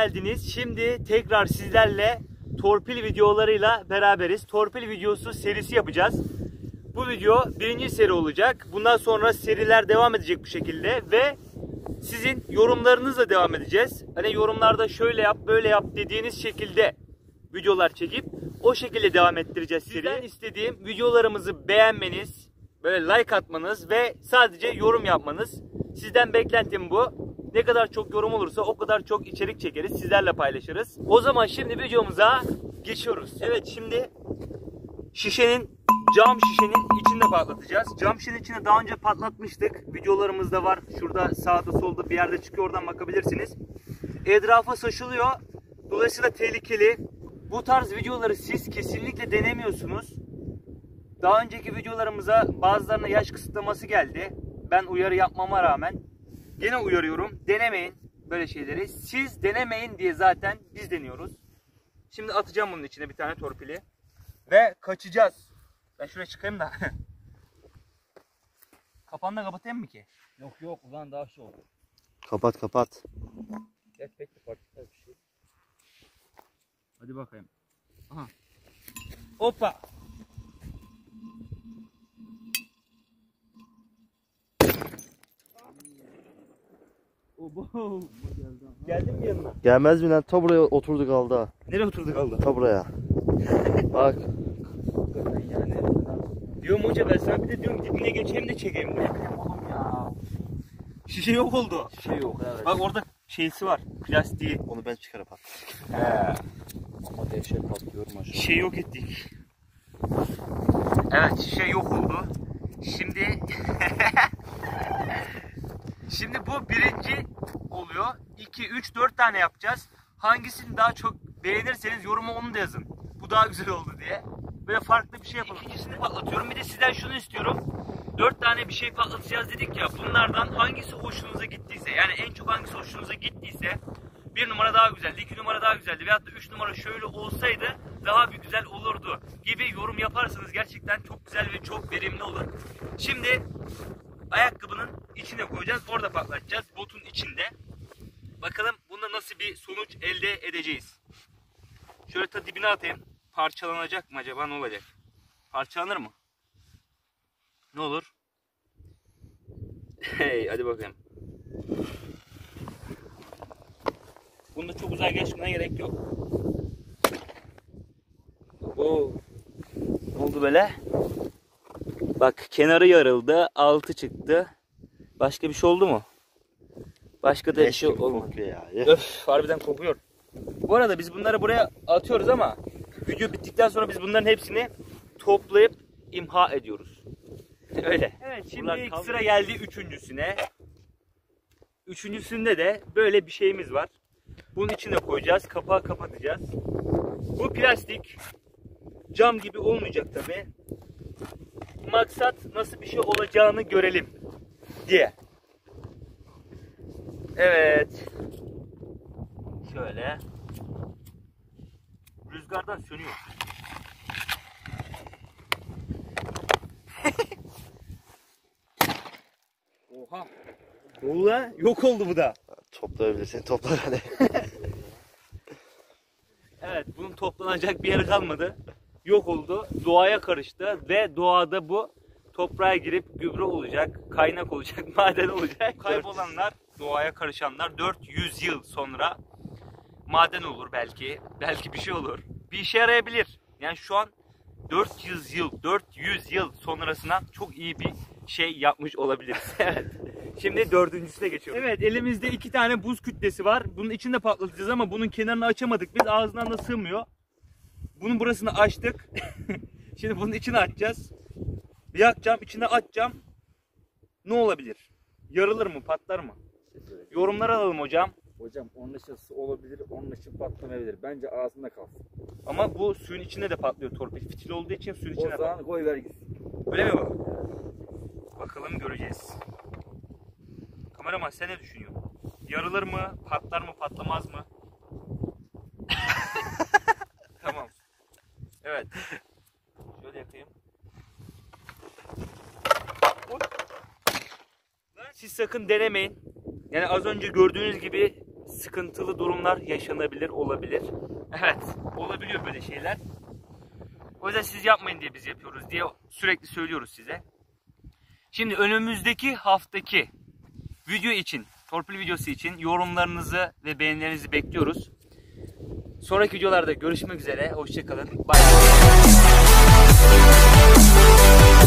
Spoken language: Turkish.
geldiniz. Şimdi tekrar sizlerle torpil videolarıyla beraberiz. Torpil videosu serisi yapacağız. Bu video birinci seri olacak. Bundan sonra seriler devam edecek bu şekilde ve sizin yorumlarınızla devam edeceğiz. Hani yorumlarda şöyle yap, böyle yap dediğiniz şekilde videolar çekip o şekilde devam ettireceğiz seriyi. Sizden istediğim videolarımızı beğenmeniz, böyle like atmanız ve sadece yorum yapmanız. Sizden beklentim bu. Ne kadar çok yorum olursa o kadar çok içerik çekeriz, sizlerle paylaşırız. O zaman şimdi videomuza geçiyoruz. Evet, şimdi cam şişenin içinde patlatacağız. Cam şişenin içine daha önce patlatmıştık. Videolarımızda var. Şurada sağda solda bir yerde çıkıyor, oradan bakabilirsiniz. Etrafa saçılıyor. Dolayısıyla tehlikeli. Bu tarz videoları siz kesinlikle denemiyorsunuz. Daha önceki videolarımıza bazılarına yaş kısıtlaması geldi. Ben uyarı yapmama rağmen gene uyarıyorum. Denemeyin böyle şeyleri. Siz denemeyin diye zaten biz deniyoruz. Şimdi atacağım bunun içine bir tane torpili. Ve kaçacağız. Ben şuraya çıkayım da. Kapağını da kapatayım mı ki? Yok ulan daha şey oldu. Kapat. Evet, pek de farklı bir şey. Hadi bakayım. Aha. Hoppa. Obo. Geldin mi yanına? Gelmez mi lan? Ta buraya oturdu kaldı ha. Nereye oturdu kaldı? Ta buraya. Bak. Yani Diyorum hoca, ben sana bir de diyorum dibine geçeyim de çekeyim. Ne bileyim oğlum ya. Şişe yok oldu. şey yok, evet. Bak orada şeysi var. Plastiği. Onu ben çıkarıp at. Ama dehşet patlıyor maşallah. Şişe yok ettik. Evet, şişe yok oldu. Şimdi Şimdi bu birinci oluyor. 2, 3, 4 tane yapacağız. Hangisini daha çok beğenirseniz yoruma onu da yazın. Bu daha güzel oldu diye. Böyle farklı bir şey yapalım. İkincisini patlatıyorum. Bir de sizden şunu istiyorum. 4 tane bir şey patlatacağız dedik ya. Bunlardan hangisi hoşunuza gittiyse, yani en çok hangisi hoşunuza gittiyse, 1 numara daha güzeldi, 2 numara daha güzeldi veyahut da 3 numara şöyle olsaydı daha bir güzel olurdu gibi yorum yaparsanız gerçekten çok güzel ve çok verimli olur. Şimdi ayakkabının içine koyacağız. Orada patlatacağız. Botun içinde. Bakalım bunda nasıl bir sonuç elde edeceğiz. Şöyle ta dibine atayım. Parçalanacak mı acaba, ne olacak? Parçalanır mı? Ne olur? Hey, hadi bakayım. Bunda çok uzağa geçmene gerek yok. Oo. Ne oldu böyle? Bak, kenarı yarıldı, altı çıktı. Başka bir şey oldu mu? Başka da bir şey olmadı. Ya. Öf, harbiden kokuyor. Bu arada biz bunları buraya atıyoruz ama video bittikten sonra biz bunların hepsini toplayıp imha ediyoruz. Öyle. Evet, şimdi sıra geldi üçüncüsüne. Üçüncüsünde de böyle bir şeyimiz var. Bunun içine koyacağız, kapağı kapatacağız. Bu plastik, cam gibi olmayacak tabi. Maksat nasıl bir şey olacağını görelim diye. Evet. Şöyle. Rüzgardan sönüyor. Oha. Ola, yok oldu bu da. Toplayabilirsin. Topla hadi. Evet, bunun toplanacak bir yeri kalmadı. Yok oldu. Doğaya karıştı ve doğada bu toprağa girip gübre olacak, kaynak olacak, maden olacak. Kaybolanlar, doğaya karışanlar 400 yıl sonra maden olur belki. Belki bir şey olur. Bir işe yarayabilir. Yani şu an 400 yıl sonrasına çok iyi bir şey yapmış olabiliriz. Evet. Şimdi dördüncüsüne geçiyoruz. Evet, elimizde 2 tane buz kütlesi var. Bunun içinde patlatacağız ama bunun kenarını açamadık. Biz ağzından da sığmıyor. Bunun burasını açtık. Şimdi bunun içine açacağız. Yakacağım, içine açacağım. Ne olabilir? Yarılır mı, patlar mı? Yorumlar alalım hocam. Hocam onun ışısı olabilir, onun ışığı patlamayabilir. Bence ağzında kalsın. Ama bu suyun içinde de patlıyor torpil. Fitil olduğu için suyun içine O zaman patlıyor. koy ver gitsin. Öyle mi bu? Bakalım, göreceğiz. Kameraman, sen ne düşünüyorsun? Yarılır mı, patlar mı, patlamaz mı? Tamam. Evet. Şöyle yakayım. Siz sakın denemeyin. Yani az önce gördüğünüz gibi sıkıntılı durumlar yaşanabilir, olabilir. Evet, olabiliyor böyle şeyler. O yüzden siz yapmayın diye biz yapıyoruz diye sürekli söylüyoruz size. Şimdi önümüzdeki haftaki video için, torpil videosu için yorumlarınızı ve beğenilerinizi bekliyoruz. Sonraki videolarda görüşmek üzere. Hoşça kalın. Bye.